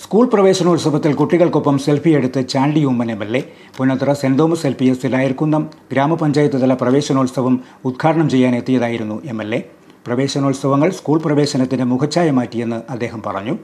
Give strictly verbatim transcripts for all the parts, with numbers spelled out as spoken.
School പ്രവേശനോത്സവത്തിൽ കുട്ടികൾക്കൊപ്പം സെൽഫിയെടുത്ത് Chandy Oommen M L A Punnathara saint Thomas L P എസിൽ അയർക്കുന്നം ഗ്രാമപഞ്ചായത്ത് തല പ്രവേശനോത്സവം ഉദ്ഘാടനം ചെയ്യാനെത്തിയതായിരുന്നു എം എൽ എ. പ്രവേശനോത്സവങ്ങൾ സ്കൂൾ പ്രവേശനത്തിന് മുഖച്ഛായ മാറ്റിയെന്ന് അദ്ദേഹം പറഞ്ഞു.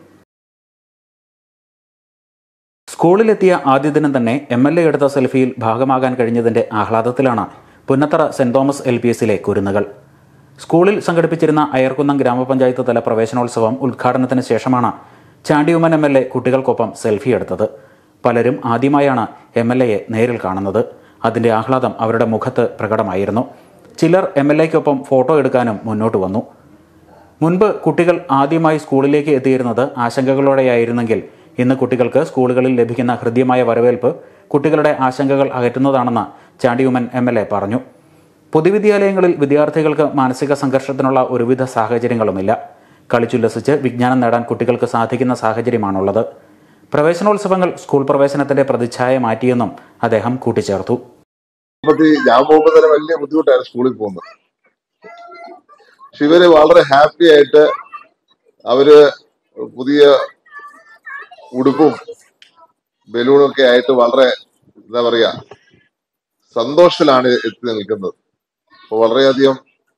സ്കൂളിലെത്തിയ ആദ്യ ദിനം തന്നെ എം എൽ എ എടുത്ത സെൽഫിയിൽ ഭാഗമാകാൻ കഴിഞ്ഞതിന്റെ ആഹ്ലാദത്തിലാണ് Punnathara saint Thomas L P എസിലെ കുരുന്നുകൾ. സ്കൂളിൽ സംഘടിപ്പിച്ചിരുന്ന അയർക്കുന്നം ഗ്രാമപഞ്ചായത്ത് തല പ്രവേശനോത്സവം ഉദ്ഘാടനത്തിന് ശേഷമാണ് Chandy Oommen M L A കുട്ടികൾക്കൊപ്പം സെൽഫി എടുത്തത്. പലരും ആദ്യമായാണ് എം എൽ എയെ നേരിൽ കാണുന്നത്. അതിന്റെ ആഹ്ലാദം അവരുടെ മുഖത്ത് പ്രകടമായിരുന്നു. ചിലർ എം എൽ എക്കൊപ്പം ഫോട്ടോ എടുക്കാനും മുന്നോട്ട് വന്നു. മുൻപ് കുട്ടികൾ ആദ്യമായി സ്കൂളിലേക്ക് എത്തിയിരുന്നത് ആശങ്കകളോടെയായിരുന്നെങ്കിൽ ഇന്ന് കുട്ടികൾക്ക് സ്കൂളുകളിൽ ലഭിക്കുന്ന ഹൃദ്യമായ വരവേൽപ്പ് കുട്ടികളുടെ ആശങ്കകൾ അകറ്റുന്നതാണെന്ന് Chandy Oommen M L A പറഞ്ഞു. പൊതുവിദ്യാലയങ്ങളിൽ വിദ്യാർത്ഥികൾക്ക് മാനസിക സംഘർഷത്തിനുള്ള ഒരുവിധ സാഹചര്യങ്ങളുമില്ല. കളിച്ചുല്ലസിച്ച് വിജ്ഞാനം നേടാൻ കുട്ടികൾക്ക് സാധിക്കുന്ന സാഹചര്യമാണുള്ളത്. പ്രവേശനോത്സവങ്ങൾ സ്കൂൾ പ്രവേശനത്തിന്റെ പ്രതിച്ഛായ മാറ്റിയെന്നും അദ്ദേഹം കൂട്ടിച്ചേർത്തു. ഞാൻ പോകുമ്പോൾ തന്നെ വലിയ ബുദ്ധിമുട്ടായിരുന്നു സ്കൂളിൽ പോകുന്നത്. പക്ഷെ ഇവര് വളരെ ഹാപ്പി ആയിട്ട് അവര് പുതിയ ഉടുപ്പും ബലൂണും ഒക്കെ ആയിട്ട് വളരെ എന്താ പറയാ സന്തോഷത്തിലാണ് എത്തി നിൽക്കുന്നത്. അപ്പൊ വളരെയധികം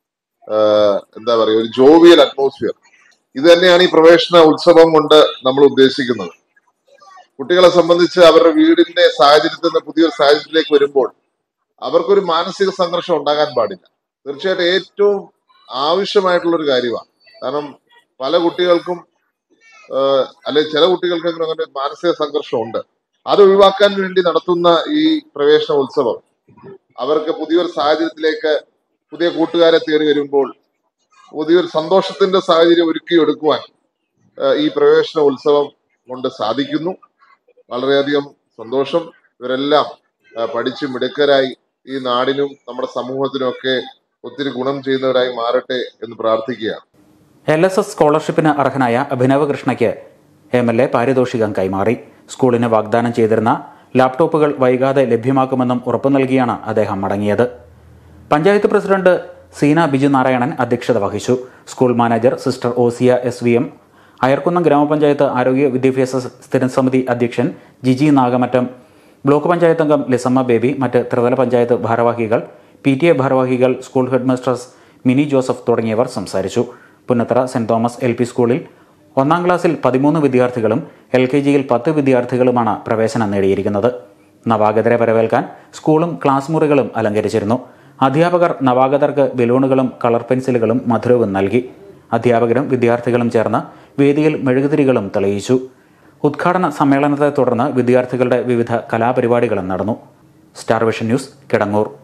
എന്താ പറയുക ഒരു ജോവിയൽ അറ്റ്മോസ്ഫിയർ. ഇത് തന്നെയാണ് ഈ പ്രവേശന ഉത്സവം കൊണ്ട് നമ്മൾ ഉദ്ദേശിക്കുന്നത്. കുട്ടികളെ സംബന്ധിച്ച് അവരുടെ വീടിന്റെ സാഹചര്യത്തിൽ നിന്ന് പുതിയൊരു സാഹചര്യത്തിലേക്ക് വരുമ്പോൾ അവർക്കൊരു മാനസിക സംഘർഷം ഉണ്ടാകാൻ പാടില്ല. തീർച്ചയായിട്ടും ഏറ്റവും ആവശ്യമായിട്ടുള്ള ഒരു കാര്യമാണ്. കാരണം പല കുട്ടികൾക്കും അല്ലെ ചില കുട്ടികൾക്കെങ്കിലും അങ്ങനെ മാനസിക സംഘർഷം ഉണ്ട്. അത് ഒഴിവാക്കാൻ വേണ്ടി നടത്തുന്ന ഈ പ്രവേശന ഉത്സവം അവർക്ക് പുതിയൊരു സാഹചര്യത്തിലേക്ക് പുതിയ കൂട്ടുകാരെ തേടി വരുമ്പോൾ പുതിയൊരു സന്തോഷത്തിന്റെ സാഹചര്യം ഒരുക്കിയെടുക്കുവാൻ ഈ പ്രവേശന ഉത്സവം കൊണ്ട് സാധിക്കുന്നു. വളരെയധികം സന്തോഷം. ഇവരെല്ലാം പഠിച്ച് മിടുക്കരായി ഈ നാടിനും നമ്മുടെ സമൂഹത്തിനും ഒക്കെ ഒത്തിരി ഗുണം ചെയ്യുന്നവരായി മാറട്ടെ എന്ന് പ്രാർത്ഥിക്കുകയാണ്. എൽ എസ് എസ് സ്കോളർഷിപ്പിന് അർഹനായ അഭിനവ് കൃഷ്ണയ്ക്ക് എം എൽ എ പാരിതോഷികം കൈമാറി. സ്കൂളിന് വാഗ്ദാനം ചെയ്തിരുന്ന ലാപ്ടോപ്പുകൾ വൈകാതെ ലഭ്യമാക്കുമെന്നും ഉറപ്പു നൽകിയാണ് അദ്ദേഹം മടങ്ങിയത്. പഞ്ചായത്ത് പ്രസിഡന്റ് സീന ബിജു നാരായണൻ അധ്യക്ഷത വഹിച്ചു. School manager sister Osia S V M, Ayarkunnam ഗ്രാമപഞ്ചായത്ത് ആരോഗ്യ വിദ്യാഭ്യാസ സ്ഥിരം സമിതി അധ്യക്ഷൻ ജിജി നാഗമറ്റം, ബ്ലോക്ക് പഞ്ചായത്ത് അംഗം ലിസമ്മ ബേബി, മറ്റ് ത്രിതല പഞ്ചായത്ത് ഭാരവാഹികൾ, പി ടി എ ഭാരവാഹികൾ, സ്കൂൾ ഹെഡ്മിസ്ട്രസ് മിനി ജോസഫ് തുടങ്ങിയവർ സംസാരിച്ചു. Punnathara saint Thomas L P സ്കൂളിൽ ഒന്നാം ക്ലാസ്സിൽ പതിമൂന്ന് വിദ്യാർത്ഥികളും എൽ കെ ജിയിൽ പത്ത് വിദ്യാർത്ഥികളുമാണ് പ്രവേശനം നേടിയിരിക്കുന്നത്. നവാഗതരെ വരവേൽക്കാൻ സ്കൂളും ക്ലാസ് മുറികളും അലങ്കരിച്ചിരുന്നു. അധ്യാപകർ നവാഗതർക്ക് ബലൂണുകളും കളർ പെൻസിലുകളും മധുരവും നൽകി. അധ്യാപകരും വിദ്യാർത്ഥികളും ചേർന്ന് വേദിയിൽ മെഴുകുതിരികളും തെളിയിച്ചു. ഉദ്ഘാടന സമ്മേളനത്തെ തുടർന്ന് വിദ്യാർത്ഥികളുടെ വിവിധ കലാപരിപാടികളും നടന്നു. Star vision news, Kidangoor.